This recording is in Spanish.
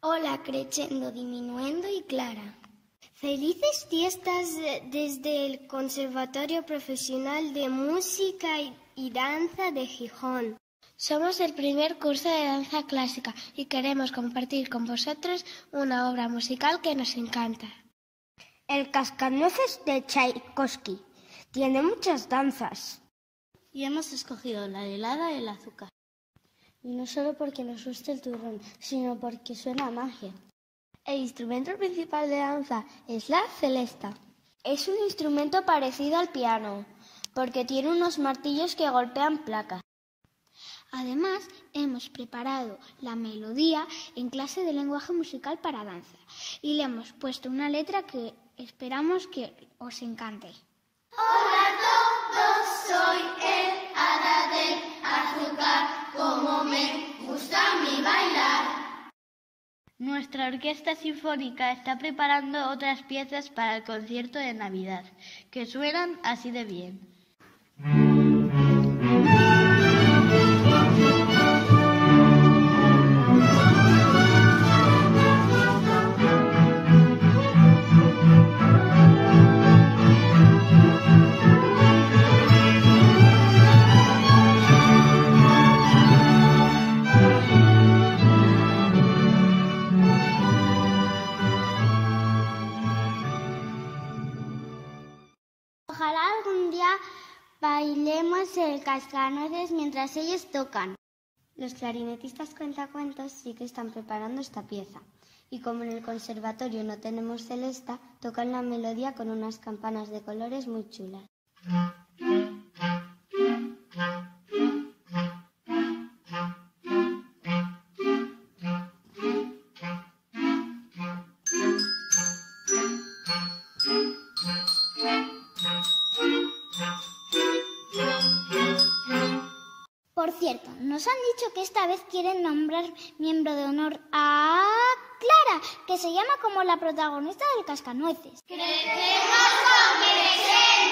Hola, crescendo, diminuendo y clara. Felices fiestas desde el Conservatorio Profesional de Música y Danza de Gijón. Somos el primer curso de danza clásica y queremos compartir con vosotros una obra musical que nos encanta. El Cascanueces de Tchaikovsky tiene muchas danzas. Y hemos escogido la helada y el azúcar. Y no solo porque nos guste el turrón, sino porque suena a magia. El instrumento principal de danza es la celesta. Es un instrumento parecido al piano, porque tiene unos martillos que golpean placas. Además, hemos preparado la melodía en clase de lenguaje musical para danza y le hemos puesto una letra que esperamos que os encante. Hola a todos, soy el hada del azúcar, como me gusta a mí bailar. Nuestra orquesta sinfónica está preparando otras piezas para el concierto de Navidad, que suenan así de bien. Ojalá algún día bailemos el Cascanueces mientras ellos tocan. Los clarinetistas cuentacuentos sí que están preparando esta pieza. Y como en el conservatorio no tenemos celesta, tocan la melodía con unas campanas de colores muy chulas. Por cierto, nos han dicho que esta vez quieren nombrar miembro de honor a Clara, que se llama como la protagonista del Cascanueces. ¡Crecemos con Crescendo!